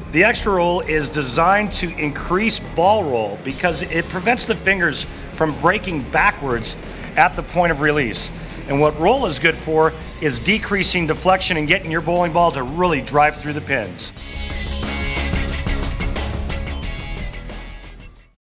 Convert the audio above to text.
The Xtra roll is designed to increase ball roll because it prevents the fingers from breaking backwards at the point of release. And what roll is good for is decreasing deflection and getting your bowling ball to really drive through the pins.